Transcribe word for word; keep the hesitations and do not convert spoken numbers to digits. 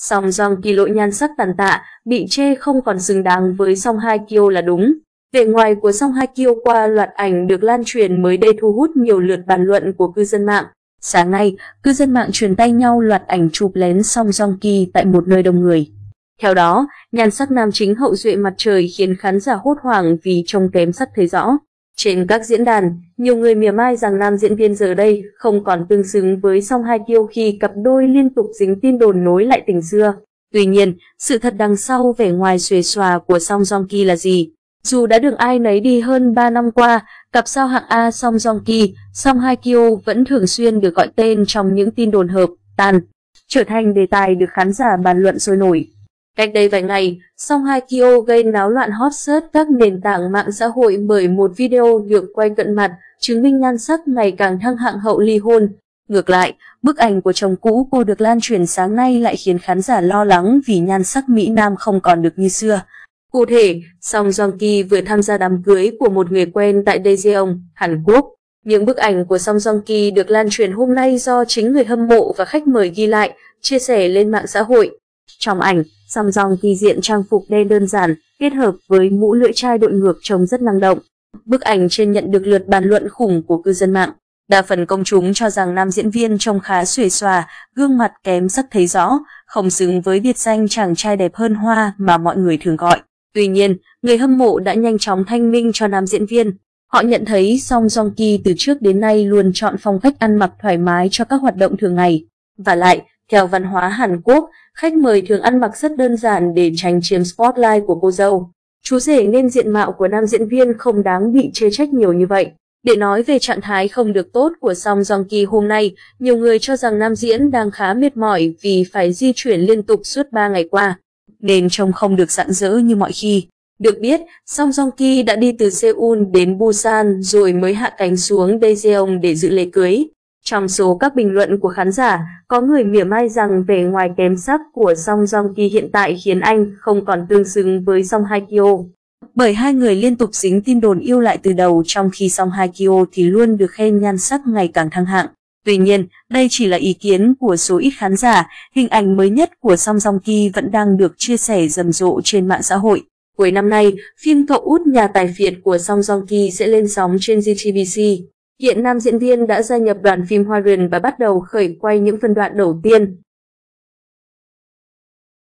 Song Joong Ki lỗi nhan sắc tàn tạ, bị chê không còn xứng đáng với Song Hye Kyo là đúng. Vẻ ngoài của Song Hye Kyo qua loạt ảnh được lan truyền mới đây thu hút nhiều lượt bàn luận của cư dân mạng. Sáng nay, cư dân mạng truyền tay nhau loạt ảnh chụp lén Song Joong Ki tại một nơi đông người. Theo đó, nhan sắc nam chính hậu duệ mặt trời khiến khán giả hốt hoảng vì trông kém sắc thấy rõ. Trên các diễn đàn, nhiều người mỉa mai rằng nam diễn viên giờ đây không còn tương xứng với Song Hye Kyo khi cặp đôi liên tục dính tin đồn nối lại tình xưa. Tuy nhiên, sự thật đằng sau vẻ ngoài xuề xòa của Song Joong Ki là gì? Dù đã được ai nấy đi hơn ba năm qua, cặp sao hạng A Song Joong Ki, Song Hye Kyo vẫn thường xuyên được gọi tên trong những tin đồn hợp, tan, trở thành đề tài được khán giả bàn luận sôi nổi. Cách đây vài ngày, Song Hye Kyo gây náo loạn hot search các nền tảng mạng xã hội bởi một video được quay cận mặt, chứng minh nhan sắc ngày càng thăng hạng hậu ly hôn. Ngược lại, bức ảnh của chồng cũ cô được lan truyền sáng nay lại khiến khán giả lo lắng vì nhan sắc Mỹ Nam không còn được như xưa. Cụ thể, Song Joong Ki vừa tham gia đám cưới của một người quen tại Daejeon, Hàn Quốc. Những bức ảnh của Song Joong Ki được lan truyền hôm nay do chính người hâm mộ và khách mời ghi lại, chia sẻ lên mạng xã hội. Trong ảnh, Song Joong Ki diện trang phục đen đơn giản, kết hợp với mũ lưỡi chai đội ngược trông rất năng động. Bức ảnh trên nhận được lượt bàn luận khủng của cư dân mạng. Đa phần công chúng cho rằng nam diễn viên trông khá xuề xòa, gương mặt kém sắc thấy rõ, không xứng với biệt danh chàng trai đẹp hơn hoa mà mọi người thường gọi. Tuy nhiên, người hâm mộ đã nhanh chóng thanh minh cho nam diễn viên. Họ nhận thấy Song Joong Ki từ trước đến nay luôn chọn phong cách ăn mặc thoải mái cho các hoạt động thường ngày. Và lại, theo văn hóa Hàn Quốc, khách mời thường ăn mặc rất đơn giản để tránh chiếm spotlight của cô dâu. Chú rể nên diện mạo của nam diễn viên không đáng bị chê trách nhiều như vậy. Để nói về trạng thái không được tốt của Song Joong Ki hôm nay, nhiều người cho rằng nam diễn đang khá mệt mỏi vì phải di chuyển liên tục suốt ba ngày qua, nên trông không được rạng rỡ như mọi khi. Được biết, Song Joong Ki đã đi từ Seoul đến Busan rồi mới hạ cánh xuống Daejeon để dự lễ cưới. Trong số các bình luận của khán giả, có người mỉa mai rằng vẻ ngoài kém sắc của Song Joong Ki hiện tại khiến anh không còn tương xứng với Song Hye Kyo. Bởi hai người liên tục dính tin đồn yêu lại từ đầu, trong khi Song Hye Kyo thì luôn được khen nhan sắc ngày càng thăng hạng. Tuy nhiên, đây chỉ là ý kiến của số ít khán giả. Hình ảnh mới nhất của Song Joong Ki vẫn đang được chia sẻ rầm rộ trên mạng xã hội. Cuối năm nay, phim Cậu út nhà tài phiệt của Song Joong Ki sẽ lên sóng trên giê tê bê xê. Hiện nam diễn viên đã gia nhập đoàn phim Hwaryeon và bắt đầu khởi quay những phân đoạn đầu tiên.